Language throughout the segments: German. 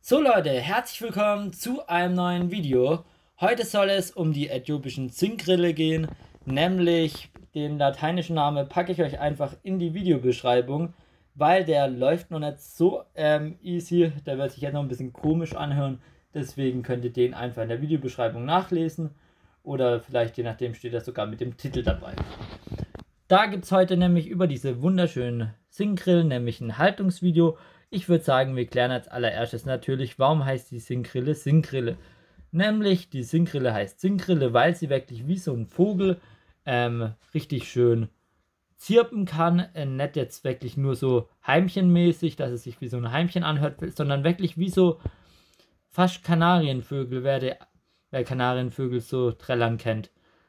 So Leute, herzlich willkommen zu einem neuen Video. Heute soll es um die äthiopischen Zinkgrille gehen, nämlich den lateinischen Namen packe ich euch einfach in die Videobeschreibung, weil der läuft noch nicht so easy, der wird sich jetzt noch ein bisschen komisch anhören, deswegen könnt ihr den einfach in der Videobeschreibung nachlesen oder vielleicht je nachdem steht das sogar mit dem Titel dabei. Da gibt es heute nämlich über diese wunderschönen Zinkgrillen, nämlich ein Haltungsvideo. Ich würde sagen, wir klären als allererstes natürlich, warum heißt die Zinkgrille Zinkgrille. Nämlich die Zinkgrille heißt Zinkgrille, weil sie wirklich wie so ein Vogel richtig schön zirpen kann. Nicht jetzt wirklich nur so heimchenmäßig, dass es sich wie so ein Heimchen anhört, sondern wirklich wie so fast Kanarienvögel, wer Kanarienvögel so trällern kennt.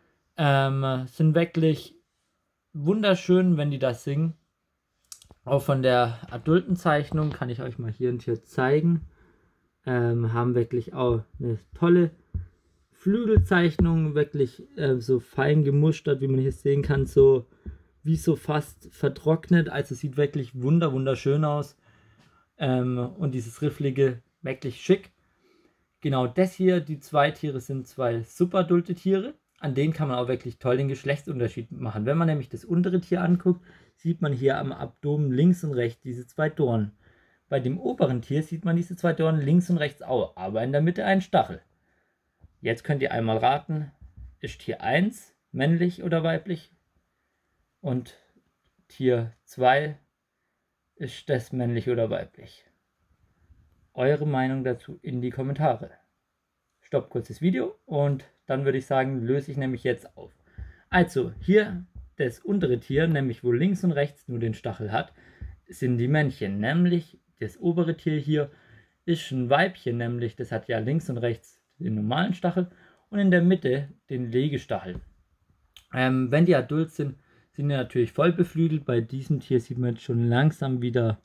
Sind wirklich wunderschön, wenn die das singen. Auch von der adulten Zeichnung kann ich euch mal hier ein Tier zeigen. Haben wirklich auch eine tolle Flügelzeichnung, wirklich so fein gemustert, wie man hier sehen kann, so wie so fast vertrocknet. Also sieht wirklich wunderschön aus. Und dieses Rifflige wirklich schick. Genau das hier, die zwei Tiere sind zwei subadulte Tiere. An denen kann man auch wirklich toll den Geschlechtsunterschied machen. Wenn man nämlich das untere Tier anguckt, sieht man hier am Abdomen links und rechts diese zwei Dornen. Bei dem oberen Tier sieht man diese zwei Dornen links und rechts auch, aber in der Mitte ein Stachel. Jetzt könnt ihr einmal raten, ist Tier 1 männlich oder weiblich? Und Tier 2, ist das männlich oder weiblich? Eure Meinung dazu in die Kommentare. Stopp kurz das Video und dann würde ich sagen, löse ich nämlich jetzt auf. Also, hier das untere Tier, nämlich wo links und rechts nur den Stachel hat, sind die Männchen. Nämlich das obere Tier hier ist ein Weibchen, nämlich das hat ja links und rechts den normalen Stachel und in der Mitte den Legestachel. Wenn die adult sind, sind die natürlich voll beflügelt. Bei diesem Tier sieht man jetzt schon langsam wieder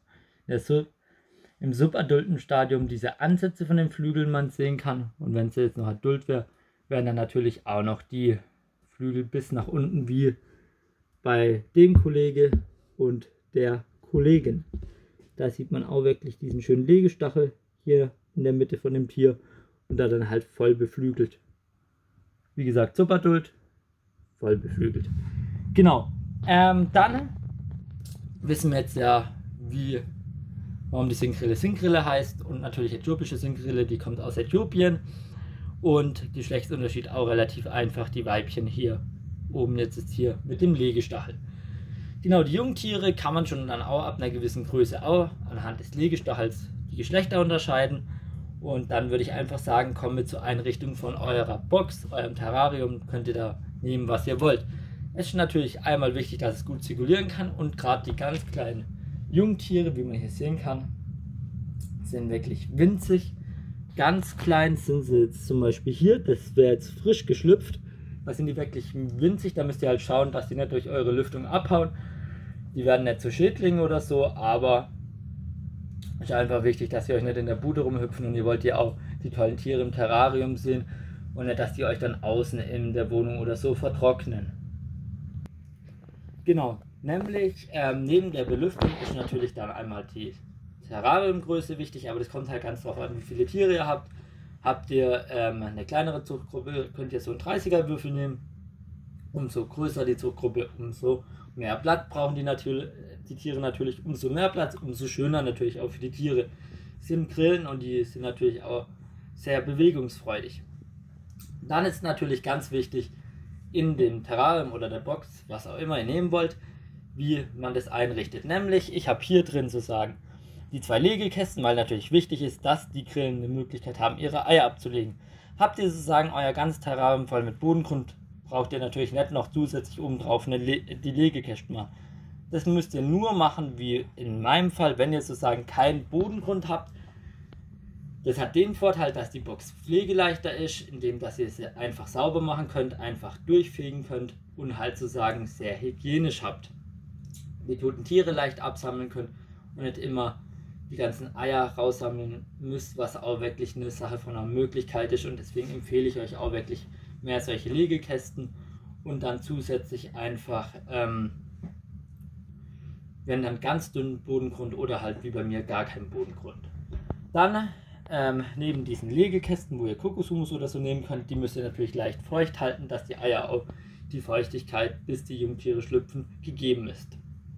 im subadulten Stadium diese Ansätze von den Flügeln man sehen kann. Und wenn sie jetzt noch adult wäre, wären dann natürlich auch noch die Flügel bis nach unten wie bei dem Kollege und der Kollegin. Da sieht man auch wirklich diesen schönen Legestachel hier in der Mitte von dem Tier und da dann halt voll beflügelt. Wie gesagt, subadult, voll beflügelt. Genau, dann wissen wir jetzt ja, warum die Zinkgrille Zinkgrille heißt und natürlich äthiopische Zinkgrille, die kommt aus Äthiopien und Geschlechtsunterschied auch relativ einfach, die Weibchen hier oben jetzt ist hier mit dem Legestachel. Genau, die Jungtiere kann man schon dann auch ab einer gewissen Größe auch anhand des Legestachels die Geschlechter unterscheiden und dann würde ich einfach sagen, kommen wir zur Einrichtung von eurer Box, eurem Terrarium, könnt ihr da nehmen, was ihr wollt. Es ist natürlich einmal wichtig, dass es gut zirkulieren kann und gerade die ganz kleinen Jungtiere, wie man hier sehen kann, sind wirklich winzig. Ganz klein sind sie jetzt zum Beispiel hier, das wäre jetzt frisch geschlüpft. Da sind die wirklich winzig, da müsst ihr halt schauen, dass die nicht durch eure Lüftung abhauen. Die werden nicht zu Schädlingen oder so, aber es ist einfach wichtig, dass sie euch nicht in der Bude rumhüpfen und ihr wollt ja auch die tollen Tiere im Terrarium sehen und nicht, dass die euch dann außen in der Wohnung oder so vertrocknen. Genau. Nämlich neben der Belüftung ist natürlich dann einmal die Terrariumgröße wichtig, aber das kommt halt ganz drauf an, wie viele Tiere ihr habt. Habt ihr eine kleinere Zuchtgruppe, könnt ihr so einen 30er Würfel nehmen. Umso größer die Zuchtgruppe, umso mehr Platz brauchen die Tiere natürlich, umso mehr Platz, umso schöner natürlich auch für die Tiere. Sind Grillen und die sind natürlich auch sehr bewegungsfreudig. Dann ist natürlich ganz wichtig, in dem Terrarium oder der Box, was auch immer ihr nehmen wollt, wie man das einrichtet. Nämlich, ich habe hier drin sozusagen die zwei Legekästen, weil natürlich wichtig ist, dass die Grillen eine Möglichkeit haben, ihre Eier abzulegen. Habt ihr sozusagen euer ganzes Terrarium voll mit Bodengrund, braucht ihr natürlich nicht noch zusätzlich obendrauf die Legekästen machen. Das müsst ihr nur machen, wie in meinem Fall, wenn ihr sozusagen keinen Bodengrund habt. Das hat den Vorteil, dass die Box pflegeleichter ist, indem dass ihr sie einfach sauber machen könnt, einfach durchfegen könnt und halt sozusagen sehr hygienisch habt. Die toten Tiere leicht absammeln könnt und nicht immer die ganzen Eier raussammeln müsst, was auch wirklich eine Sache von einer Möglichkeit ist und deswegen empfehle ich euch auch wirklich mehr solche Legekästen und dann zusätzlich einfach, wenn dann ganz dünnen Bodengrund oder halt wie bei mir gar kein Bodengrund. Dann neben diesen Legekästen, wo ihr Kokoshumus oder so nehmen könnt, die müsst ihr natürlich leicht feucht halten, dass die Eier auch die Feuchtigkeit, bis die Jungtiere schlüpfen, gegeben ist.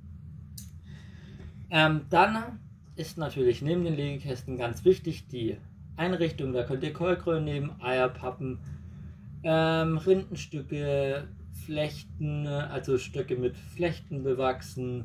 Dann ist natürlich neben den Legekästen ganz wichtig die Einrichtung. Da könnt ihr Kolkröhren nehmen, Eierpappen, Rindenstücke, Flechten, also Stöcke mit Flechten bewachsen,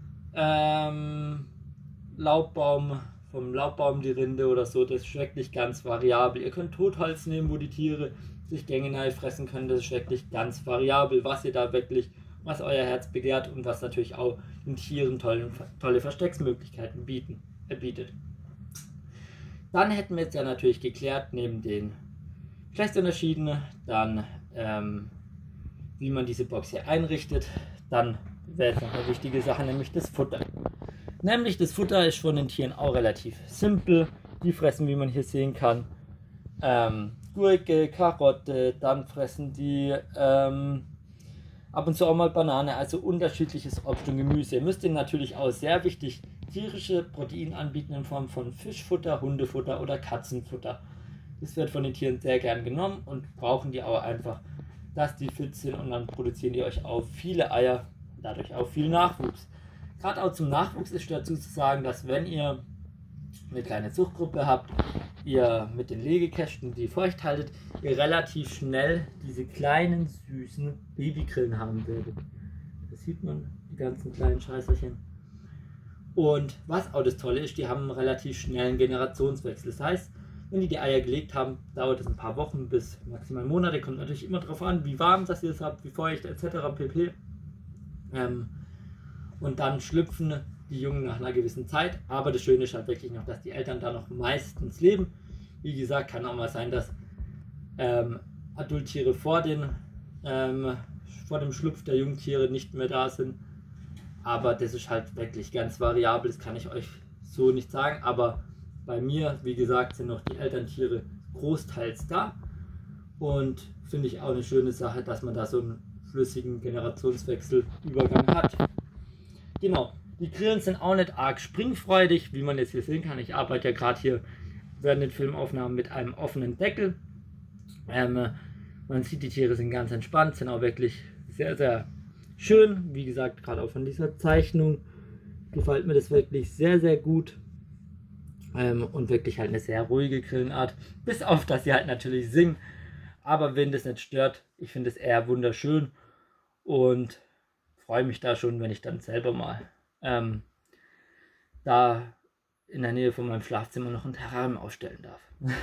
Laubbaum, vom Laubbaum die Rinde oder so, das ist wirklich ganz variabel. Ihr könnt Totholz nehmen, wo die Tiere sich Gänge fressen können, das ist wirklich ganz variabel, was ihr da wirklich, was euer Herz begehrt und was natürlich auch den Tieren tolle Verstecksmöglichkeiten bietet. Dann hätten wir jetzt ja natürlich geklärt, neben den Geschlechtsunterschieden, dann wie man diese Box hier einrichtet. Dann wäre jetzt noch eine wichtige Sache, nämlich das Futter. Nämlich das Futter ist von den Tieren auch relativ simpel. Die fressen, wie man hier sehen kann, Gurke, Karotte, dann fressen die ab und zu auch mal Banane, also unterschiedliches Obst und Gemüse. Ihr müsst ihnen natürlich auch, sehr wichtig, tierische Proteine anbieten in Form von Fischfutter, Hundefutter oder Katzenfutter. Das wird von den Tieren sehr gern genommen und brauchen die auch einfach, dass die fit sind, und dann produzieren die euch auch viele Eier, dadurch auch viel Nachwuchs. Gerade auch zum Nachwuchs ist dazu zu sagen, dass wenn ihr eine kleine Zuchtgruppe habt, ihr mit den Legekästen, die feucht haltet, ihr relativ schnell diese kleinen süßen Babygrillen haben werdet. Das sieht man, die ganzen kleinen Scheißerchen. Und was auch das Tolle ist, die haben einen relativ schnellen Generationswechsel. Das heißt, wenn die Eier gelegt haben, dauert es ein paar Wochen bis maximal Monate. Kommt natürlich immer darauf an, wie warm das ihr es habt, wie feucht etc. pp. Und dann schlüpfen die Jungen nach einer gewissen Zeit. Aber das Schöne ist halt wirklich noch, dass die Eltern da noch meistens leben. Wie gesagt, kann auch mal sein, dass Adulttiere vor dem Schlupf der Jungtiere nicht mehr da sind. Aber das ist halt wirklich ganz variabel. Das kann ich euch so nicht sagen. Aber bei mir, wie gesagt, sind noch die Elterntiere großteils da. Und finde ich auch eine schöne Sache, dass man da so einen flüssigen Generationswechselübergang hat. Genau, die Grillen sind auch nicht arg springfreudig, wie man jetzt hier sehen kann. Ich arbeite ja gerade hier während den Filmaufnahmen mit einem offenen Deckel. Man sieht, die Tiere sind ganz entspannt, sind auch wirklich sehr, sehr schön. Wie gesagt, gerade auch von dieser Zeichnung gefällt mir das wirklich sehr, sehr gut. Und wirklich halt eine sehr ruhige Grillenart. Bis auf, dass sie halt natürlich singen. Aber wenn das nicht stört, ich finde es eher wunderschön. Und freue mich da schon, wenn ich dann selber mal da in der Nähe von meinem Schlafzimmer noch ein Terrarium aufstellen darf.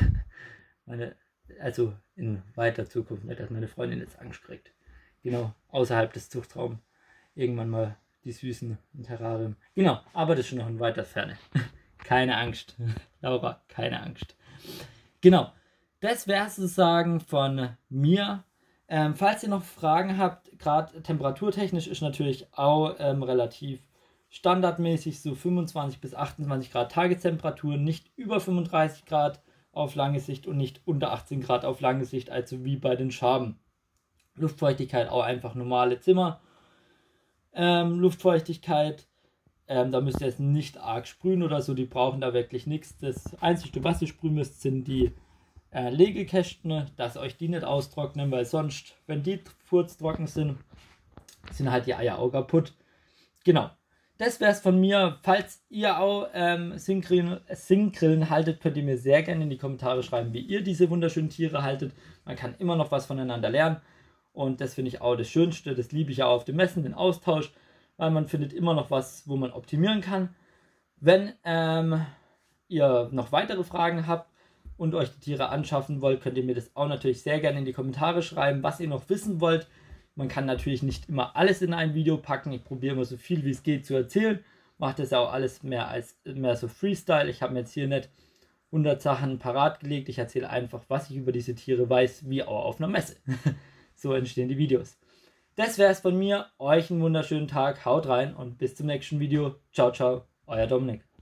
Also in weiter Zukunft, nicht, dass meine Freundin jetzt Angst kriegt. Genau, außerhalb des Zuchtraums irgendwann mal die Süßen im Terrarium. Genau, aber das ist schon noch in weiter Ferne. Keine Angst, Laura, keine Angst. Genau, das wäre es sozusagen von mir. Falls ihr noch Fragen habt, gerade temperaturtechnisch ist natürlich auch relativ standardmäßig so 25 bis 28 Grad Tagestemperatur, nicht über 35 Grad auf lange Sicht und nicht unter 18 Grad auf lange Sicht, also wie bei den Schaben. Luftfeuchtigkeit auch einfach normale Zimmer. Luftfeuchtigkeit, da müsst ihr jetzt nicht arg sprühen oder so, die brauchen da wirklich nichts. Das Einzige, was ihr sprühen müsst, sind die Legekästen, dass euch die nicht austrocknen, weil sonst, wenn die furztrocken sind, sind halt die Eier auch kaputt. Genau, das wäre es von mir. Falls ihr auch Singgrillen haltet, könnt ihr mir sehr gerne in die Kommentare schreiben, wie ihr diese wunderschönen Tiere haltet. Man kann immer noch was voneinander lernen. Und das finde ich auch das Schönste, das liebe ich ja auch auf den Messen, den Austausch, weil man findet immer noch was, wo man optimieren kann. Wenn ihr noch weitere Fragen habt und euch die Tiere anschaffen wollt, könnt ihr mir das auch natürlich sehr gerne in die Kommentare schreiben, was ihr noch wissen wollt. Man kann natürlich nicht immer alles in ein Video packen, ich probiere immer so viel wie es geht zu erzählen, mache das auch alles mehr so Freestyle. Ich habe mir jetzt hier nicht 100 Sachen parat gelegt, ich erzähle einfach, was ich über diese Tiere weiß, wie auch auf einer Messe. So entstehen die Videos. Das wäre es von mir. Euch einen wunderschönen Tag. Haut rein und bis zum nächsten Video. Ciao, ciao. Euer Dominik.